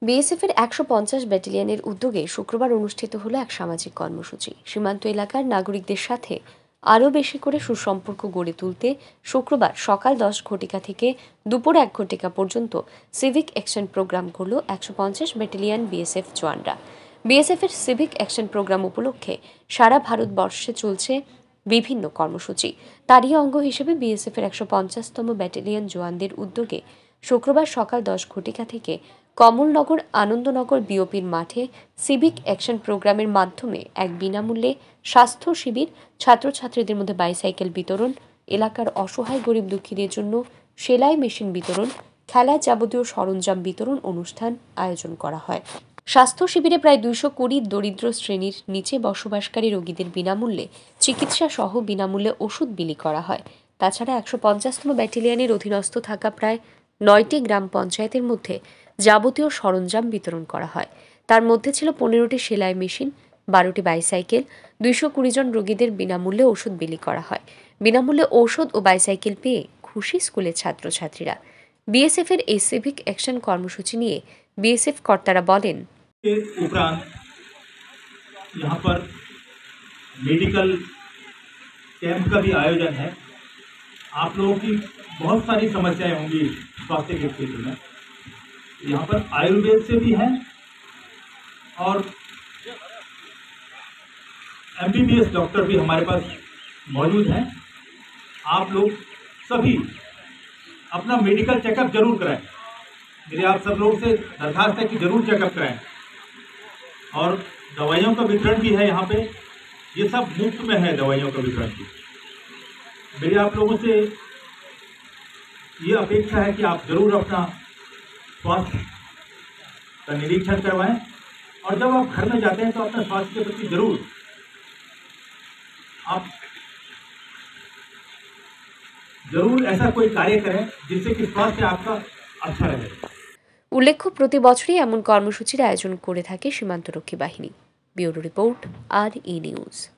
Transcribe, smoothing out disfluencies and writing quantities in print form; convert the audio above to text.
বিএসএফের ১৫০ ব্যাটালিয়নের উদ্যোগে শুক্রবার অনুষ্ঠিত হলো এক সামাজিক কর্মসূচি। সীমান্ত এলাকার নাগরিকদের সাথে আরও বেশি করে সুসম্পর্ক গড়ে তুলতে শুক্রবার সকাল ১০ ঘটিকা থেকে দুপুর ১ ঘটিকা পর্যন্ত সিভিক অ্যাকশন প্রোগ্রাম করল ১৫০ ব্যাটালিয়ন বিএসএফ জওয়ানরা। বিএসএফের সিভিক অ্যাকশন প্রোগ্রাম উপলক্ষে সারা ভারতবর্ষে চলছে বিভিন্ন কর্মসূচি। তারই অঙ্গ হিসেবে বিএসএফের ১৫০তম ব্যাটালিয়ন জওয়ানদের উদ্যোগে শুক্রবার সকাল ১০ ঘটিকা থেকে কমলনগর আনন্দনগর বিওপির মাঠে সিভিক অ্যাকশন প্রোগ্রামের মাধ্যমে এক বিনামূল্যে স্বাস্থ্য শিবির, ছাত্রছাত্রীদের মধ্যে বাইসাইকেল বিতরণ, এলাকার অসহায় গরিব দুঃখীদের জন্য সেলাই মেশিন বিতরণ, খেলার যাবতীয় সরঞ্জাম বিতরণ অনুষ্ঠান আয়োজন করা হয়। স্বাস্থ্য শিবিরে প্রায় ২২০ দরিদ্র শ্রেণীর নিচে বসবাসকারী রোগীদের বিনামূল্যে চিকিৎসা সহ বিনামূল্যে ওষুধ বিলি করা হয়। তাছাড়া ১৫০তম ব্যাটালিয়নের অধীনস্থ থাকা প্রায় ৯টি গ্রাম পঞ্চায়েতের মধ্যে যাবতীয় সরঞ্জাম বিতরণ করা হয়। তার মধ্যে ছিল ১৫টি সেলাই মেশিন, ১২টি বাইসাইকেল। ২২০ জন রোগীদের বিনামূল্যে ওষুধ বিলি করা হয়। বিনামূল্যে ঔষধ ও বাইসাইকেল পেয়ে খুশি স্কুলের ছাত্রছাত্রীরা। বিএসএফের এই সিভিক অ্যাকশন কর্মসূচি নিয়ে বিএসএফ কর্তারা বলেন, उपरांत यहाँ पर मेडिकल कैंप का भी आयोजन है। आप लोगों की बहुत सारी समस्याएं होंगी स्वास्थ्य के क्षेत्र में। यहाँ पर आयुर्वेद से भी हैं और एमबीबीएस डॉक्टर भी हमारे पास मौजूद हैं। आप लोग सभी अपना मेडिकल चेकअप जरूर कराएं। मेरे आप सब लोगों से दरखास्त है कि जरूर चेकअप कराएं। और दवाइयों का वितरण भी है यहाँ पे, ये सब मुफ्त में है दवाइयों का वितरण भी। मेरी आप लोगों से ये अपेक्षा है कि आप जरूर अपना स्वास्थ्य का निरीक्षण करवाएं और जब आप घर में जाते हैं तो अपने स्वास्थ्य के प्रति जरूर ऐसा कोई कार्य करें जिससे कि स्वास्थ्य आपका अच्छा रहे। উল্লেখ্য, প্রতি বছরই এমন কর্মসূচির আয়োজন করে থাকে সীমান্তরক্ষী বাহিনী। ব্যুরো রিপোর্ট, আর ই নিউজ।